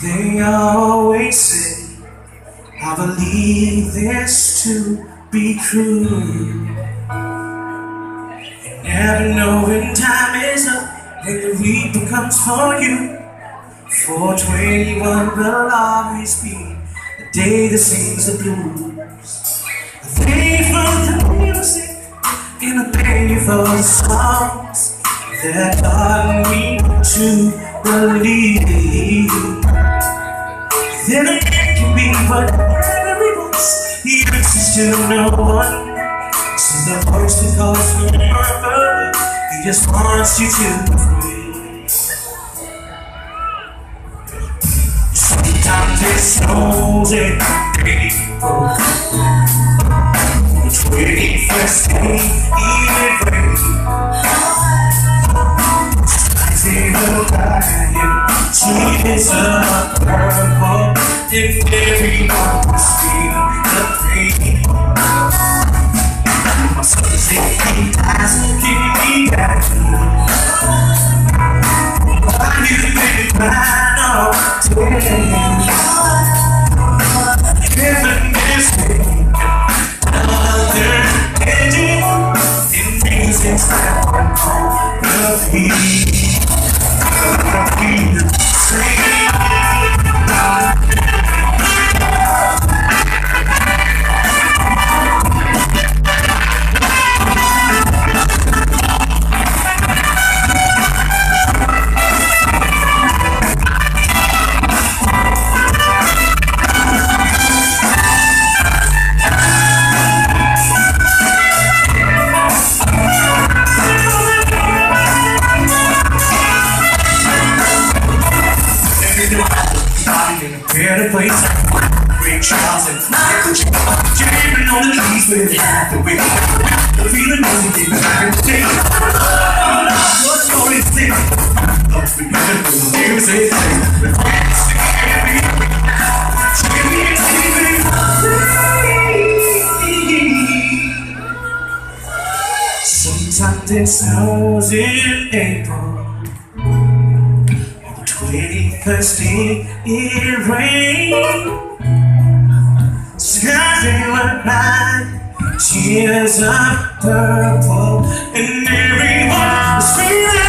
They always say, I believe this to be true. You never know when time is up, when the reaper comes for you. 421 will always be the day that sings the blues. A day for the music and a day for the songs that taught me to believe. Then a man can be whatever he wants, he answers to no one. So the voice that calls from above, he just wants you to free. Sometimes it snows in April, the 21st day it rains. Skies in a riot, trees are purple, if everyone could feel the pain. My soul says he doesn't give me that. Why you been crying all day? Heaven is making another ending in music's that the peace, the peace, singing. Better place, great Charles and jamming on the keys with the way. The feeling music in the back of the day. What's more is this? Let's begin with the music. Sometimes it snows in April, 21st day it rains. Skies they were blind, tears of purple, and everyone was feeling.